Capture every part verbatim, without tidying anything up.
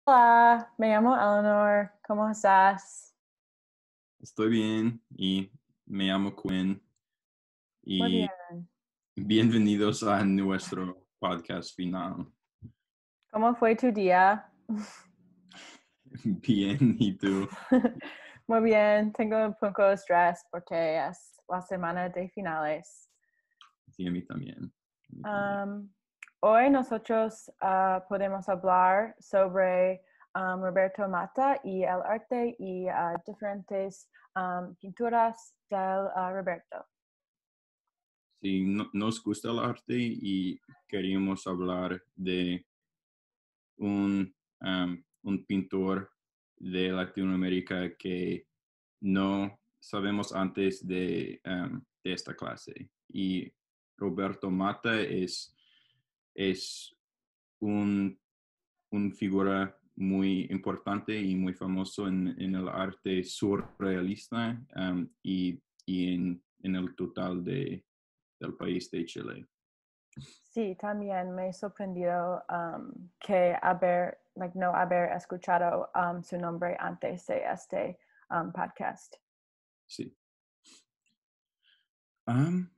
Hola, me llamo Eleanor. ¿Cómo estás? Estoy bien y me llamo Quinn Muy bien. y bienvenidos a nuestro podcast final. ¿Cómo fue tu día? Bien, ¿y tú? Muy bien. Tengo un poco de estrés porque es la semana de finales. Sí, a mí también. A mí también. Um, Hoy nosotros ah, podemos hablar sobre um, Roberto Mata y el arte y ah, diferentes um, pinturas del ah, Roberto. Sí, no- nos gusta el arte y queríamos hablar de un, um, un pintor de Latinoamérica que no sabemos antes de, um, de esta clase. Y Roberto Mata es, es un, un figura muy importante y muy famoso en, en el arte surrealista um, y, y en, en el total de, del país de Chile. Sí, también me sorprendió um, que haber, like, no haber escuchado um, su nombre antes de este um, podcast. Sí. Um,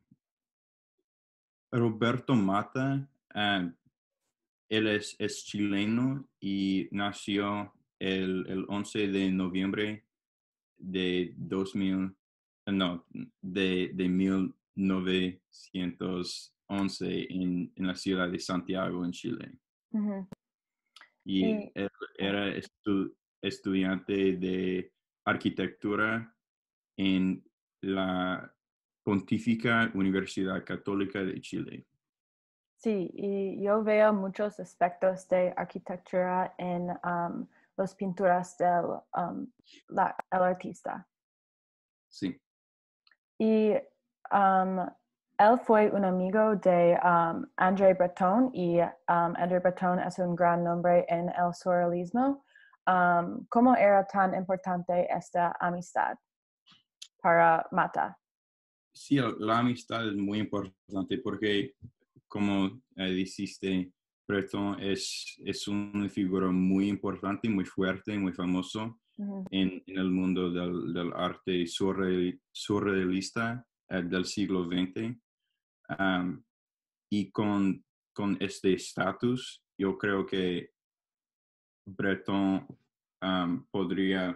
Roberto Mata, um, él es, es chileno y nació el, el once de noviembre de dos mil, no, de, de mil novecientos once en, en la ciudad de Santiago, en Chile. Ujú. Y Y él oh, era estu- estudiante de arquitectura en la Pontífica Universidad Católica de Chile. sí, y yo veo muchos aspectos de arquitectura en um, las pinturas del um, la- el artista. Sí. Y um, él fue un amigo de um, André Breton y um, André Breton es un gran nombre en el surrealismo. Um, ¿Cómo era tan importante esta amistad para Mata? Sí, la amistad es muy importante porque, como eh, dijiste, Breton es, es una figura muy importante, muy fuerte, muy famoso Ujú. en, en el mundo del, del arte surreal- surrealista eh, del siglo veinte. Um, y con, con este estatus, yo creo que Breton um, podría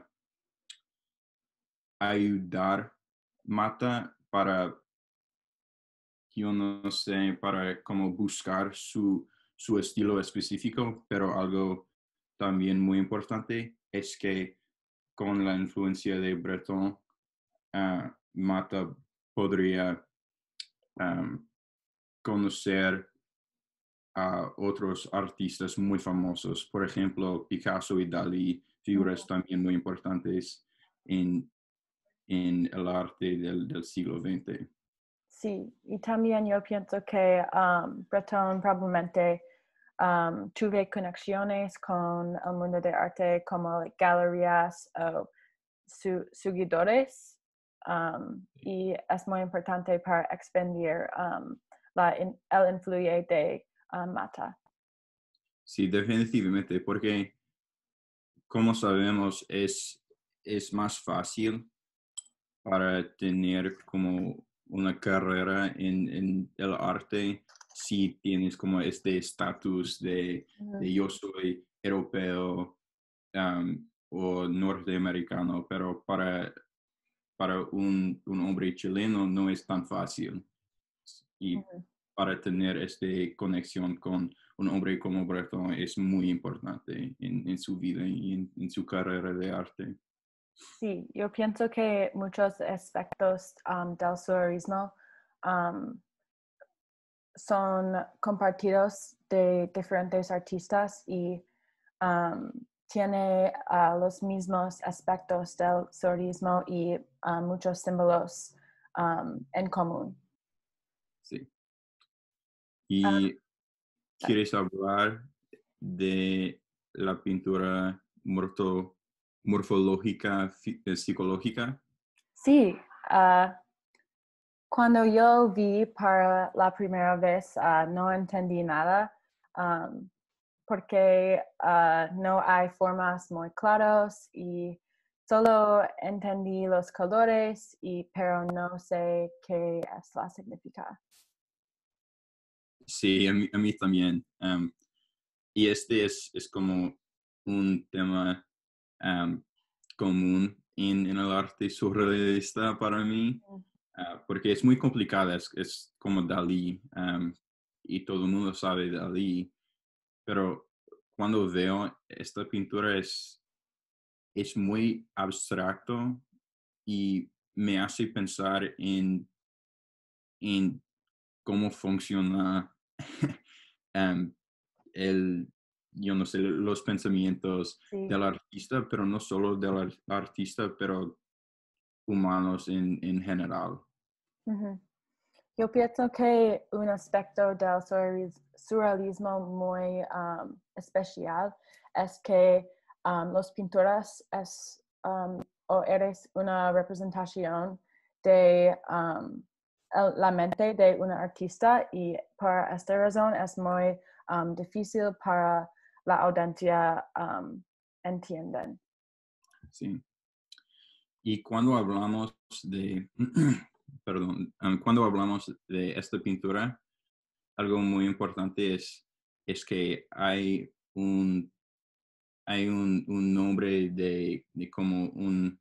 ayudar Mata para yo no sé, para como buscar su, su estilo específico, pero algo también muy importante es que con la influencia de Breton, uh, Mata podría um, conocer a otros artistas muy famosos, por ejemplo, Picasso y Dalí, figuras también muy importantes en, en el arte del, del siglo veinte. Sí, y también yo pienso que um, Breton probablemente um, tuve conexiones con el mundo de arte como like, galerías o su, seguidores um, y es muy importante para expandir um, la in, el influye de um, Mata. Sí, definitivamente, porque como sabemos, es, es más fácil para tener como una carrera en, en el arte si tienes como este estatus de, Ujú. de yo soy europeo um, o norteamericano, pero para, para un, un hombre chileno no es tan fácil. Y Ujú. para tener esta conexión con un hombre como Breton es muy importante en, en su vida y en, en su carrera de arte. Sí, yo pienso que muchos aspectos um, del surrealismo um, son compartidos de diferentes artistas y um, tiene uh, los mismos aspectos del surrealismo y uh, muchos símbolos um, en común. Sí. Um, ¿Y quieres hablar de la pintura morto, morfológica, fi- eh, psicológica? sí, uh, cuando yo vi para la primera vez uh, no entendí nada. Um, porque uh, no hay formas muy claras y solo entendí los colores, y, pero no sé qué es la significa. Sí, a mí, a mí también. Um, y este es, es como un tema um, común en, en el arte surrealista para mí, uh, porque es muy complicada, es, es como Dalí, um, y todo el mundo sabe Dalí, pero cuando veo esta pintura es, es muy abstracto y me hace pensar en, en cómo funciona um, el, yo no sé, los pensamientos Sí. del artista, pero no solo del ar- artista, pero humanos en, en general. Ujú. Yo pienso que un aspecto del surrealis- surrealismo muy um, especial es que um, los pinturas es um, o eres una representación de um, el- la mente de un artista, y por esta razón es muy um, difícil para la audiencia um, entienden. Sí. Y cuando hablamos de, perdón, um, cuando hablamos de esta pintura, algo muy importante es, es que hay un, hay un, un nombre de, de como un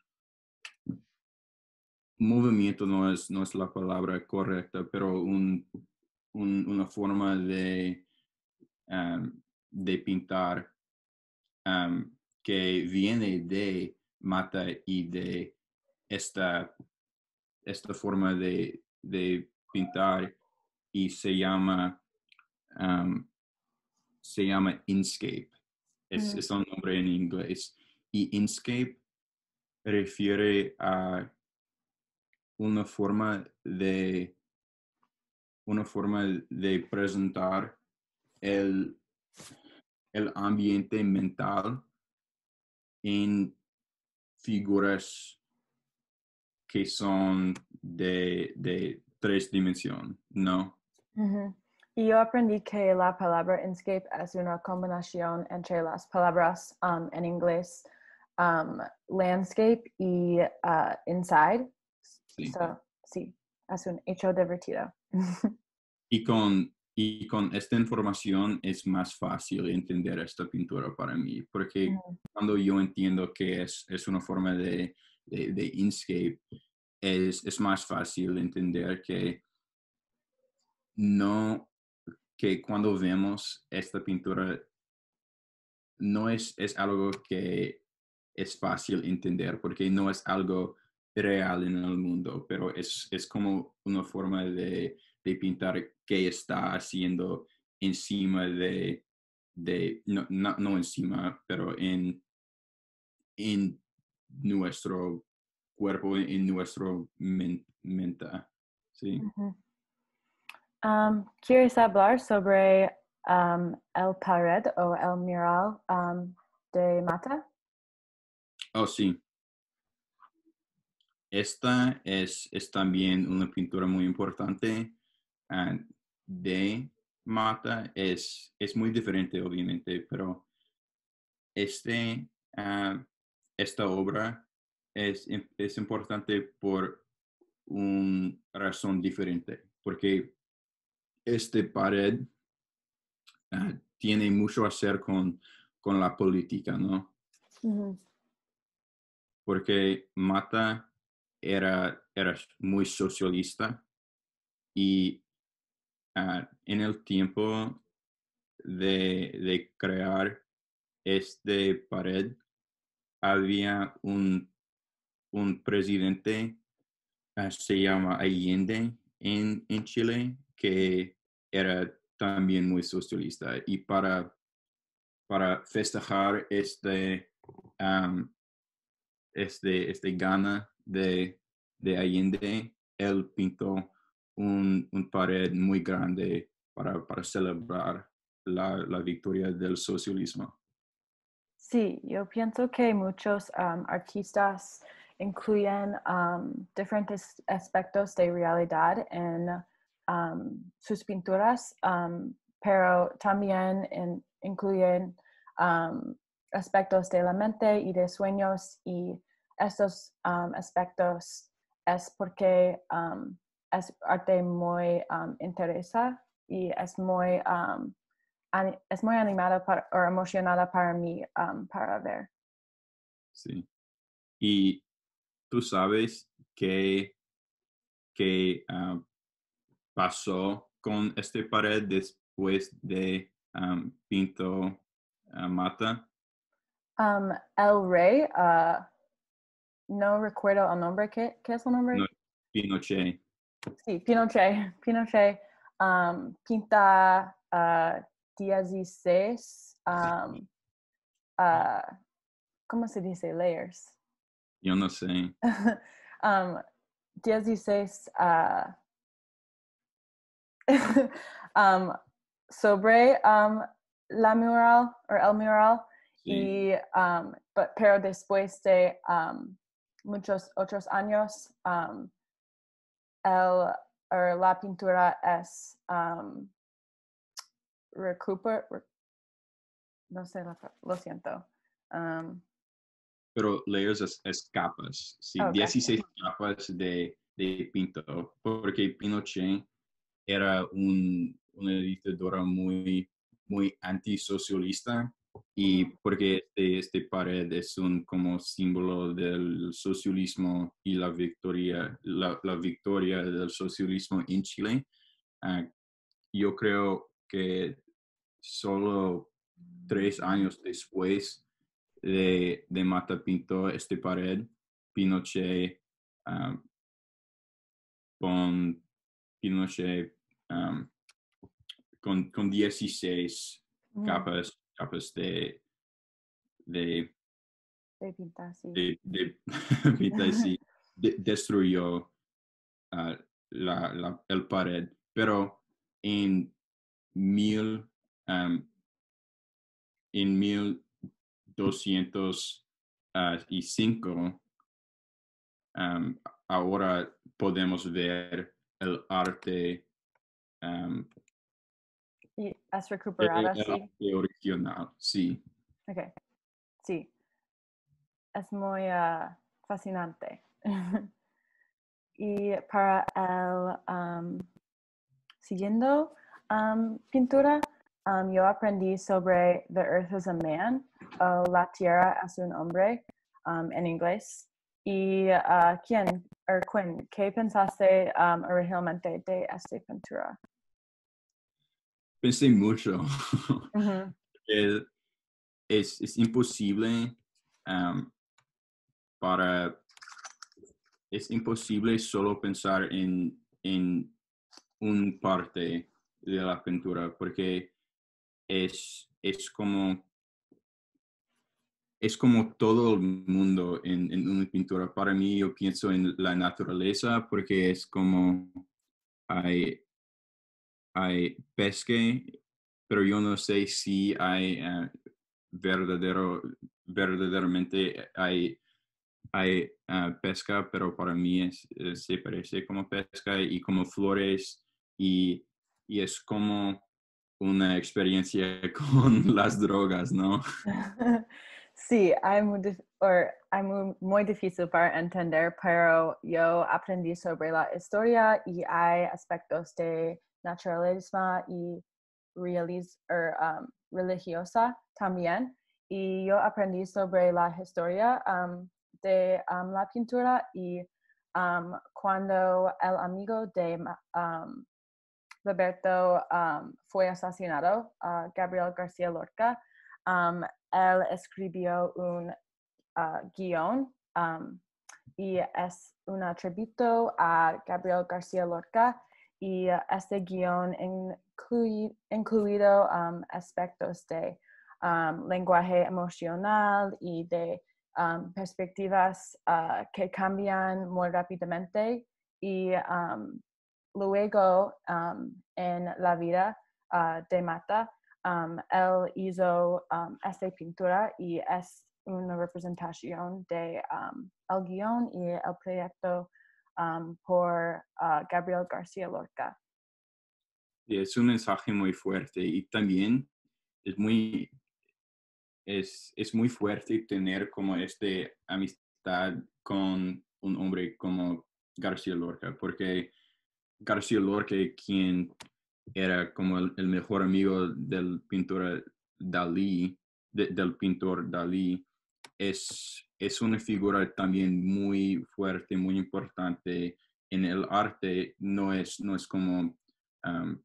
movimiento, no es, no es la palabra correcta, pero un, un- una forma de, um, de pintar um, que viene de Mata y de esta, esta forma de, de pintar, y se llama, um, se llama Inkscape. Es, Ujú. es un nombre en inglés. Y Inkscape refiere a una forma de, una forma de presentar el, el ambiente mental en figuras que son de, de tres dimensiones, ¿no? Ujú. Y yo aprendí que la palabra Inkscape es una combinación entre las palabras um, en inglés um, landscape y uh, inside. Sí. So, sí, es un hecho divertido. Y con, y con esta información es más fácil entender esta pintura para mí, porque Ujú. cuando yo entiendo que es, es una forma de, de, de Inkscape, es, es más fácil entender que no, que cuando vemos esta pintura no es, es algo que es fácil entender, porque no es algo real en el mundo, pero es, es como una forma de, de pintar que está haciendo encima de, de no, no, no encima, pero en, en nuestro cuerpo, en nuestro men- mente. ¿Sí? Ujú. Um, ¿quieres hablar sobre um, el pared o el mural um, de Mata? Oh, sí. Esta es, es también una pintura muy importante, ah, de Mata. Es, es muy diferente, obviamente, pero este, ah, esta obra es, im- es importante por una razón diferente, porque este pared ah, tiene mucho a hacer con, con la política, ¿no? Ujú. Porque Mata era, era muy socialista, y ah, en el tiempo de, de crear este pared había un, un presidente, ah, se llama Allende en, en Chile, que era también muy socialista, y para, para festejar este, um, este, este gana de, de Allende, él pintó un, un pared muy grande para, para celebrar la, la victoria del socialismo. Sí, yo pienso que muchos um, artistas incluyen um, diferentes aspectos de realidad en um, sus pinturas, um, pero también in- incluyen um, aspectos de la mente y de sueños, y estos um, aspectos es porque um, es arte muy um, interesa y es muy, um, ani- es muy animada para, o emocionada para mí um, para ver. Sí. Y tú sabes qué, qué ah, pasó con esta pared después de um, Pinto ah, Mata. Um, El Rey, uh, no recuerdo el nombre. ¿Qué, qué es el nombre? No, Pinochet. Sí, Pinochet. Pinochet um, pinta uh, dieciséis, um, uh, ¿cómo se dice? Layers. Yo no sé. um, dieciséis uh, um, sobre um, la mural o el mural, Sí. y um, but, pero después de um, muchos otros años um, el, or la pintura es um, recuper, re, no sé, lo siento. Um, Pero layers es, es capas. Sí, oh, dieciséis gracias. capas de, de Pinto. Porque Pinochet era un, una dictadura muy, muy antisocialista, y Mm-hmm. porque este, este pared es un como símbolo del socialismo y la victoria, la, la victoria del socialismo en Chile. Uh, yo creo que solo tres años después de, de Mata pintó este pared, Pinochet um, con Pinochet um, con, con dieciséis Mm-hmm. capas, capas de, de, De pinta, sí. de, de, pinta, sí, de- destruyó uh, la, la, el pared. Pero en mil, um, en mil doscientos y cinco, um, ahora podemos ver el arte, um, Y es el, recuperada, el sí. arte original, sí. Ok, sí. Es muy uh, fascinante. Y para el um, siguiendo um, pintura, um, yo aprendí sobre The Earth is a Man, o La Tierra es un hombre, um, en inglés. ¿Y uh, quién, o Quinn, qué pensaste um, originalmente de esta pintura? Pensé mucho. Uh-huh. es, es, es imposible um, para es imposible solo pensar en, en un parte de la pintura, porque es, es como es como todo el mundo en, en una pintura. Para mí, yo pienso en la naturaleza, porque es como hay, hay pesque, pero yo no sé si hay uh, verdadero, verdaderamente hay hay uh, pesca, pero para mí es, es, se parece como pesca y como flores, y, y es como una experiencia con las drogas, ¿no? Sí, hay muy, or, hay muy, muy difícil para entender, pero yo aprendí sobre la historia y hay aspectos de naturalismo y realis, or, um, religiosa también. Y yo aprendí sobre la historia um, de um, la pintura, y um, cuando el amigo de um, Roberto um, fue asesinado, uh, Gabriel García Lorca, um, él escribió un uh, guión, um, y es un tributo a Gabriel García Lorca, y uh, este guión incluye, incluido um, aspectos de um, lenguaje emocional y de um, perspectivas uh, que cambian muy rápidamente, y um, luego um, en la vida uh, de Mata, um, él hizo um, esta pintura, y es una representación de um, el guión y el proyecto um, por uh, Gabriel García Lorca. Y es un mensaje muy fuerte, y también es muy, es, es muy fuerte tener como este amistad con un hombre como García Lorca, porque García Lorca, quien era como el, el mejor amigo del pintor Dalí, de, del pintor Dalí, es, es una figura también muy fuerte, muy importante en el arte. No es, no es como, um,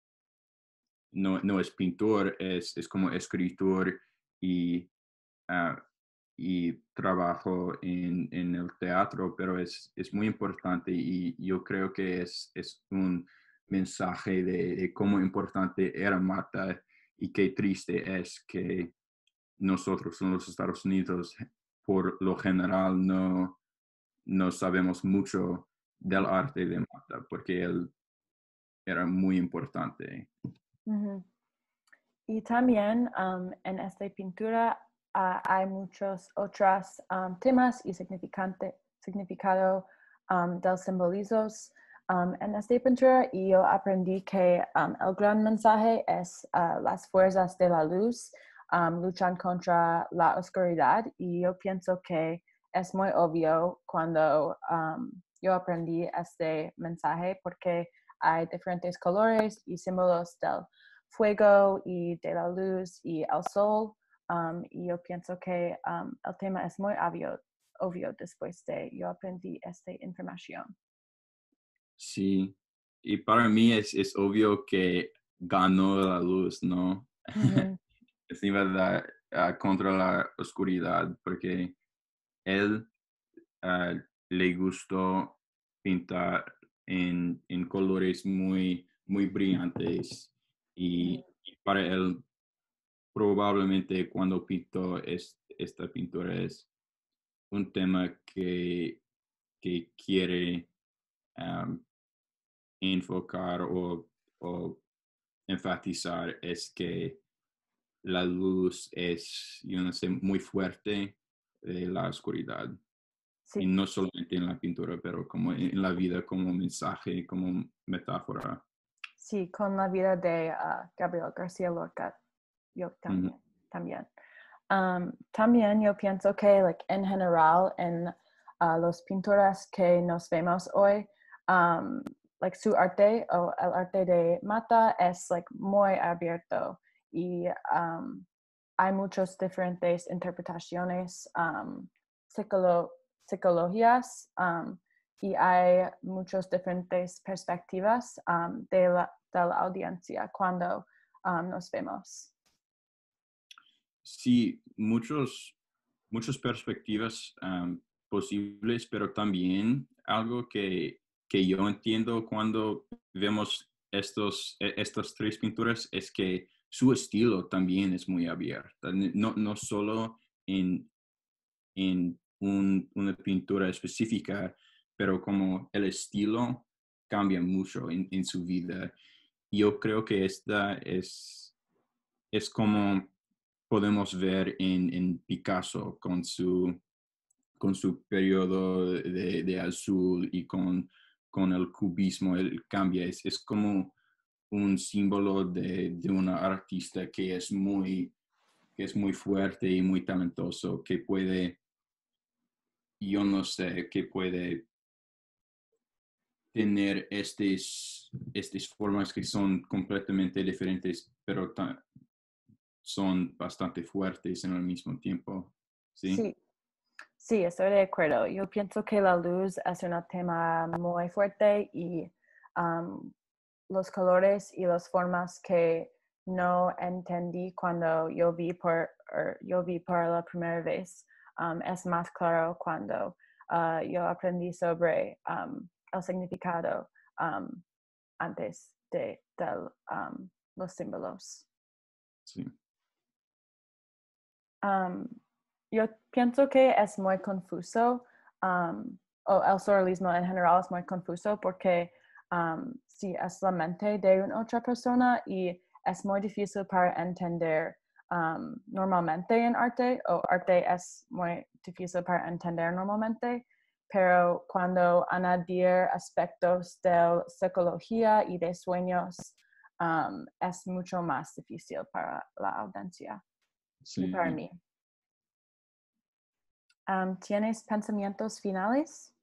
no, no es pintor, es, es como escritor y, uh, y trabajo en, en el teatro, pero es, es muy importante y yo creo que es, es un mensaje de, de cómo importante era Mata y qué triste es que nosotros en los Estados Unidos por lo general no, no sabemos mucho del arte de Mata porque él era muy importante. Ujú. Y también um, en esta pintura uh, hay muchos otros um, temas y significado um, del simbolismos um, en esta pintura, y yo aprendí que um, el gran mensaje es uh, las fuerzas de la luz um, luchan contra la oscuridad, y yo pienso que es muy obvio cuando um, yo aprendí este mensaje porque hay diferentes colores y símbolos del fuego y de la luz y el sol, um, y yo pienso que um, el tema es muy obvio, obvio después de yo aprendí esta información. Sí, y para mí es, es obvio que ganó la luz, ¿no? Uh-huh. Es verdad, uh, contra la oscuridad, porque él uh, le gustó pintar en, en colores muy, muy brillantes y, y para él probablemente cuando pintó es, esta pintura es un tema que, que quiere um, enfocar o, o enfatizar es que la luz es, yo no sé, muy fuerte de la oscuridad. Y Sí, no solamente en la pintura, pero como en la vida, como mensaje, como metáfora. sí, con la vida de uh, Gabriel García Lorca, yo Ujú. también, también. Um, también yo pienso que like, en general en uh, los pintores que nos vemos hoy, um, like, su arte o el arte de Mata es like, muy abierto, y um, hay muchas diferentes interpretaciones, um, psicolo psicologías, um, y hay muchas diferentes perspectivas um, de, la, de la audiencia cuando um, nos vemos. Sí, muchos, muchas perspectivas um, posibles, pero también algo que, que yo entiendo cuando vemos estos, e, estas tres pinturas es que su estilo también es muy abierto, no, no solo en, en un, una pintura específica, pero como el estilo cambia mucho en, en su vida. Yo creo que esta es, es como podemos ver en, en Picasso con su, con su periodo de, de azul y con, con el cubismo, él cambia, es, es como un símbolo de, de una artista que es muy que es muy fuerte y muy talentoso, que puede, yo no sé, que puede tener estas, estas formas que son completamente diferentes, pero son bastante fuertes en el mismo tiempo, ¿sí? Sí. Sí, estoy de acuerdo. Yo pienso que la luz es un tema muy fuerte, y um, los colores y las formas que no entendí cuando yo vi por, yo vi por la primera vez um, es más claro cuando uh, yo aprendí sobre um, el significado um, antes de, de um, los símbolos. Sí. Um, yo pienso que es muy confuso, um, o el surrealismo en general es muy confuso porque um, si es la mente de una otra persona, y es muy difícil para entender um, normalmente en arte, o arte es muy difícil para entender normalmente, pero cuando añadir aspectos de psicología y de sueños um, es mucho más difícil para la audiencia y Sí. para mí. Um, ¿Tienes pensamientos finales?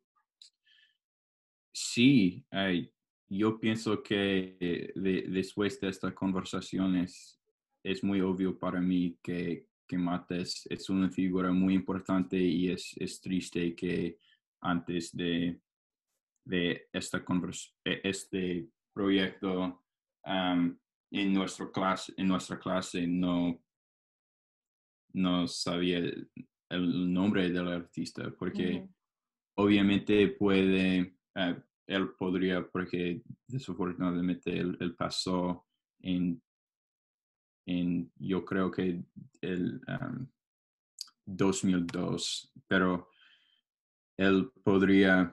Sí, ay, yo pienso que de- después de esta conversación es, es muy obvio para mí que, que Mata es, es una figura muy importante y es, es triste que antes de, de esta convers- de este proyecto um, en, nuestro clase, en nuestra clase no, no sabía el, el nombre del artista porque Ujú. obviamente puede, eh, él podría, porque desafortunadamente él, él pasó en, en, yo creo que el um, dos mil dos, pero él podría,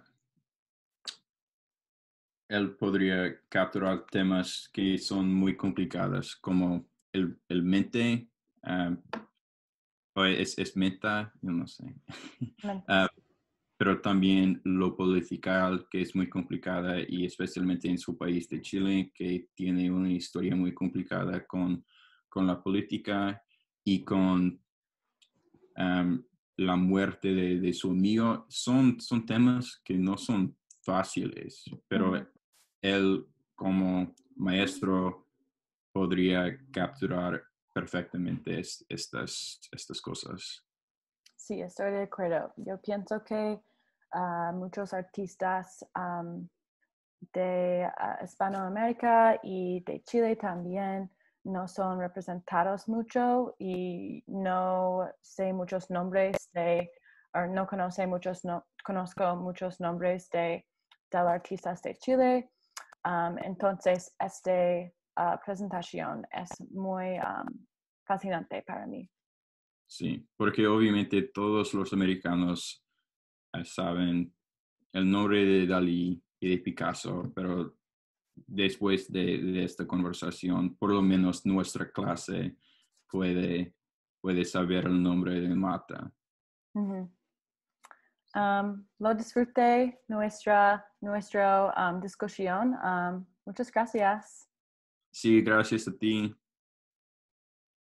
él podría capturar temas que son muy complicados, como el, el mente, um, o es, es meta, yo no sé. Mentes. Ah, pero también lo political, que es muy complicada, y especialmente en su país de Chile, que tiene una historia muy complicada con, con la política y con um, la muerte de, de, su amigo. Son, son temas que no son fáciles, pero Ujú. él como maestro podría capturar perfectamente es, estas, estas cosas. Sí, estoy de acuerdo. Yo pienso que uh, muchos artistas um, de uh, Hispanoamérica y de Chile también no son representados mucho y no sé muchos nombres de, o no conoce muchos, no, conozco muchos nombres de, de artistas de Chile. Um, entonces, esta uh, presentación es muy um, fascinante para mí. Sí, porque obviamente todos los americanos eh, saben el nombre de Dalí y de Picasso, pero después de, de esta conversación, por lo menos nuestra clase puede, puede saber el nombre de Mata. Uh-huh. Um, lo disfruté nuestra, nuestra um, discusión. Um, muchas gracias. Sí, gracias a ti.